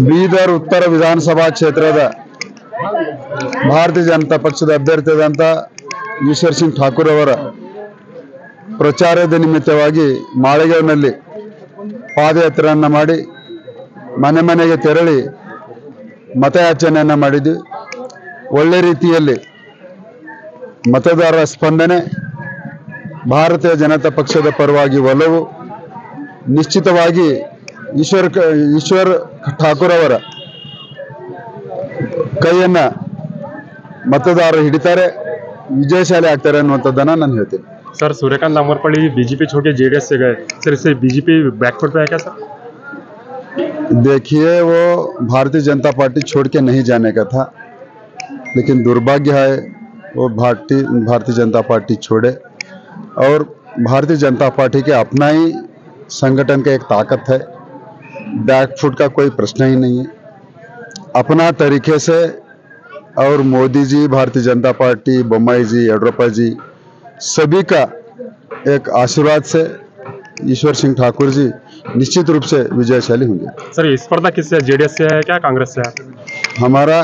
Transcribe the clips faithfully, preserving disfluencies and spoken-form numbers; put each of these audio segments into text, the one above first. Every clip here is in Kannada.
ಬೀದರ್ ಉತ್ತರ ವಿಧಾನಸಭಾ ಕ್ಷೇತ್ರದ ಭಾರತೀಯ ಜನತಾ ಪಕ್ಷದ ಅಭ್ಯರ್ಥಿಯಾದಂಥ ಈಶ್ವರ್ ಸಿಂಗ್ ಠಾಕೂರ್ ಅವರ ಪ್ರಚಾರದ ನಿಮಿತ್ತವಾಗಿ ಮಾಳಿಗಾವ್ನಲ್ಲಿ ಪಾದಯಾತ್ರೆಯನ್ನು ಮಾಡಿ ಮನೆ ಮನೆಗೆ ತೆರಳಿ ಮತಯಾಚನೆಯನ್ನು ಮಾಡಿದ್ವಿ. ಒಳ್ಳೆ ರೀತಿಯಲ್ಲಿ ಮತದಾರರ ಸ್ಪಂದನೆ, ಭಾರತೀಯ ಜನತಾ ಪಕ್ಷದ ಪರವಾಗಿ ಒಲವು, ನಿಶ್ಚಿತವಾಗಿ ಈಶ್ವರ್ ಈಶ್ವರ್ ಠಾಕೂರ್ ಅವರ ಕೈಯನ್ನ मतदार ಹಿಡಿತಾರೆ, विजयशाली ಆಗ್ತಾರೆ ಅನ್ನುವಂಥದ್ದನ್ನ ನಾನು ಹೇಳ್ತೀನಿ. सर, सूर्यकांत नामवरपल्ली बीजेपी छोड़ के जेडीएस से गए, सर इससे बीजेपी बैकफुट पे है क्या सर? देखिए, वो भारतीय जनता पार्टी छोड़ के नहीं जाने का था, लेकिन दुर्भाग्य है वो भारतीय भारतीय जनता पार्टी छोड़े। और भारतीय जनता पार्टी के अपना ही संगठन का एक ताकत है, बैकफुट का कोई प्रश्न ही नहीं है। अपना तरीके से और मोदी जी, भारतीय जनता पार्टी, बोम्मई जी, येडियुरप्पा जी, सभी का एक आशीर्वाद से ईश्वर सिंह ठाकुर जी निश्चित रूप से विजयशाली होंगे। सर, इस स्पर्धा किससे, जेडीएस से है क्या कांग्रेस से है? हमारा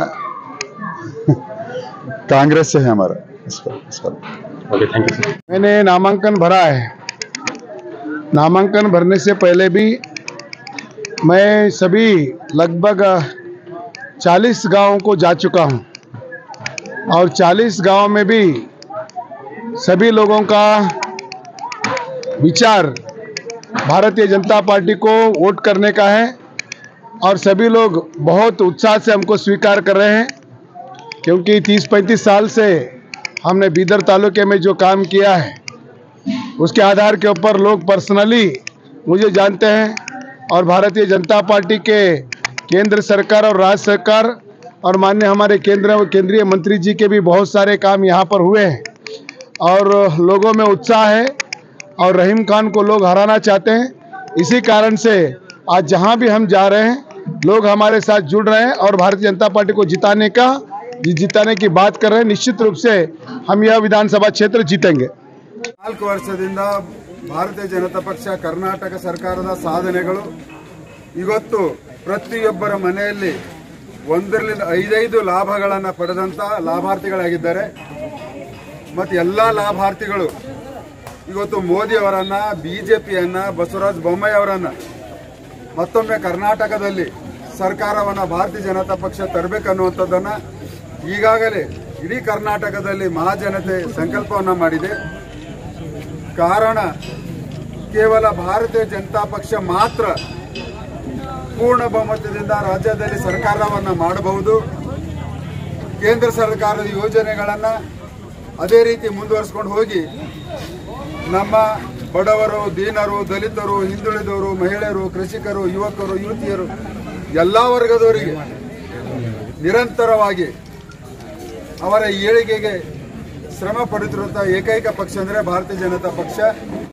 कांग्रेस से है हमारा इस पर, इस पर। Okay, thank you. मैंने नामांकन भरा है। नामांकन भरने से पहले भी मैं सभी लगभग चालीस गांवों को जा चुका हूं और चालीस गांव में भी सभी लोगों का विचार भारतीय जनता पार्टी को वोट करने का है और सभी लोग बहुत उत्साह से हमको स्वीकार कर रहे हैं, क्योंकि तीस पैंतीस साल से हमने बीदर तालुके में जो काम किया है उसके आधार के ऊपर लोग पर्सनली मुझे जानते हैं। और भारतीय जनता पार्टी के केंद्र सरकार और राज्य सरकार और माननीय हमारे केंद्र केंद्रीय मंत्री जी के भी बहुत सारे काम यहाँ पर हुए हैं और लोगों में उत्साह है और रहीम खान को लोग हराना चाहते हैं। इसी कारण से आज जहाँ भी हम जा रहे हैं लोग हमारे साथ जुड़ रहे हैं और भारतीय जनता पार्टी को जिताने का जिताने की बात कर रहे हैं। निश्चित रूप से हम यह विधानसभा क्षेत्र जीतेंगे। ನಾಲ್ಕು ವರ್ಷದಿಂದ ಭಾರತೀಯ ಜನತಾ ಪಕ್ಷ ಕರ್ನಾಟಕ ಸರ್ಕಾರದ ಸಾಧನೆಗಳು ಇವತ್ತು ಪ್ರತಿಯೊಬ್ಬರ ಮನೆಯಲ್ಲಿ ಒಂದರಿಂದ ಐದೈದು ಲಾಭಗಳನ್ನು ಪಡೆದಂತ ಲಾಭಾರ್ಥಿಗಳಾಗಿದ್ದಾರೆ. ಮತ್ತು ಎಲ್ಲಾ ಲಾಭಾರ್ಥಿಗಳು ಇವತ್ತು ಮೋದಿ ಅವರನ್ನ, ಬಿಜೆಪಿಯನ್ನ, ಬಸವರಾಜ ಬೊಮ್ಮಾಯಿ ಅವರನ್ನ ಮತ್ತೊಮ್ಮೆ ಕರ್ನಾಟಕದಲ್ಲಿ ಸರ್ಕಾರವನ್ನ ಭಾರತೀಯ ಜನತಾ ಪಕ್ಷ ತರಬೇಕನ್ನುವಂಥದ್ದನ್ನ ಈಗಾಗಲೇ ಇಡೀ ಕರ್ನಾಟಕದಲ್ಲಿ ಮಹಾಜನತೆ ಸಂಕಲ್ಪವನ್ನ ಮಾಡಿದೆ. ಕಾರಣ ಕೇವಲ ಭಾರತೀಯ ಜನತಾ ಪಕ್ಷ ಮಾತ್ರ ಪೂರ್ಣ ಬಹುಮತದಿಂದ ರಾಜ್ಯದಲ್ಲಿ ಸರ್ಕಾರವನ್ನ ಮಾಡಬಹುದು. ಕೇಂದ್ರ ಸರ್ಕಾರದ ಯೋಜನೆಗಳನ್ನ ಅದೇ ರೀತಿ ಮುಂದುವರಿಸಿಕೊಂಡು ಹೋಗಿ ನಮ್ಮ ಬಡವರು, ದೀನರು, ದಲಿತರು, ಹಿಂದುಳಿದವರು, ಮಹಿಳೆಯರು, ಕೃಷಿಕರು, ಯುವಕರು, ಯುವತಿಯರು ಎಲ್ಲ ವರ್ಗದವರಿಗೆ ನಿರಂತರವಾಗಿ ಅವರ ಏಳಿಗೆಗೆ ಶ್ರಮ ಪಡುತ್ತಿರುವಂತಹ ಏಕೈಕ ಪಕ್ಷ ಅಂದರೆ ಭಾರತೀಯ ಜನತಾ ಪಕ್ಷ.